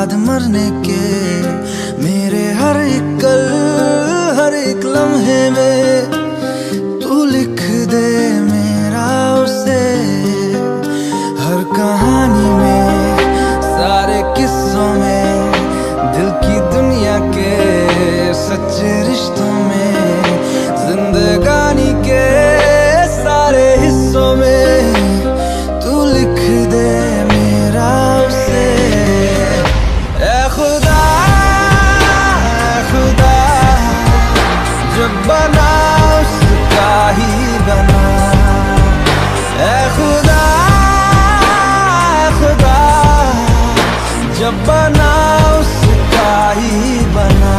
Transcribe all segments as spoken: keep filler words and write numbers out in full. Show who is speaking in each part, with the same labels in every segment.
Speaker 1: बाद मरने के, मेरे हर एक कल हर एक लम्हे में तू लिख दे मेरा उसे। हर कहानी में सारे किस्सों में दिल की दुनिया के सच्चे रिश्तों में जिंदगानी के सारे हिस्सों में तू लिख दे मेरा उसे। ऐ खुदा ऐ खुदा जब बना उसका ही बना। ऐ खुदा ऐ खुदा जब बना उसका ही बना।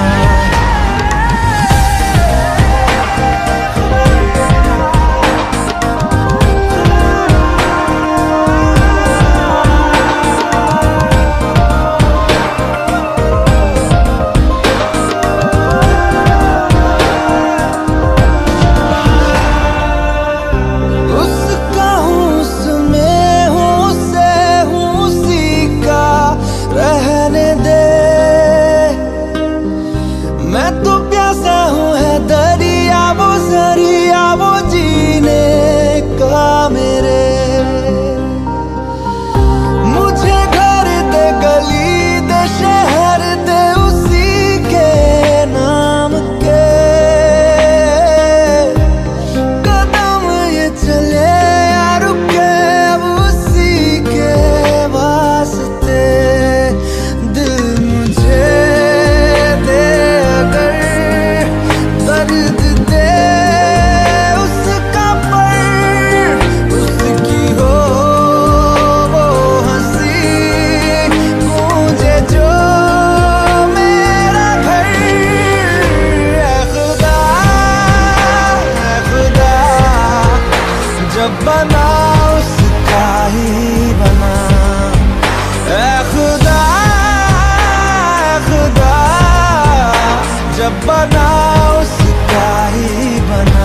Speaker 1: बना उसका ही बना। ऐ खुदा ऐ खुदा जब बना उसका ही बना।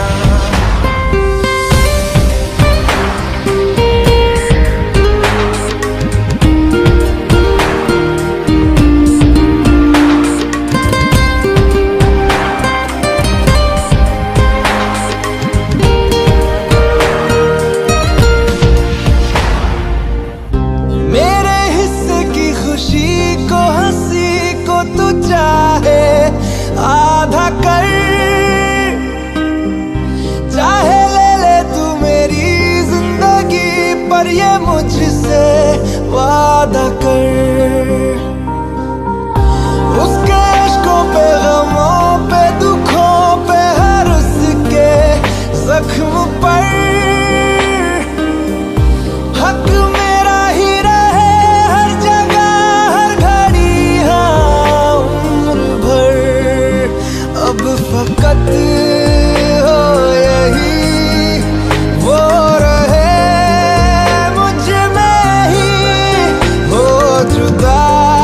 Speaker 1: आधा कर चाहे ले ले तू मेरी जिंदगी, पर ये मुझसे वादा कर। उसके इश्कों पे गमों पे दुखों पे हर उसके जख्म पर हक मेरा ही रहे हर जगह हर घड़ी। हाँ उम्र भर अब फकत हो यही वो रहे मुझ में ही हो जुदा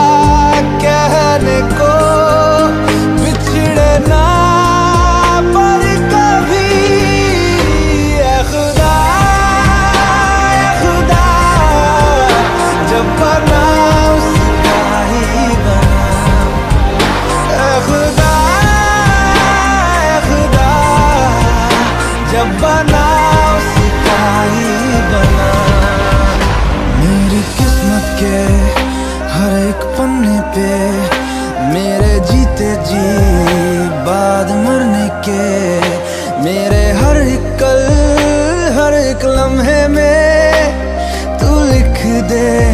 Speaker 1: कहने को बिछड़े ना पर कभी। ऐ खुदा ऐ खुदा जब बना उसका ही बना। ऐ खुदा जब बना उसका ही बना। मेरी किस्मत के हर एक पन्ने पे मेरे जीते जी बाद मरने के, मेरे हर एक कल हर एक लम्हे में तू लिख दे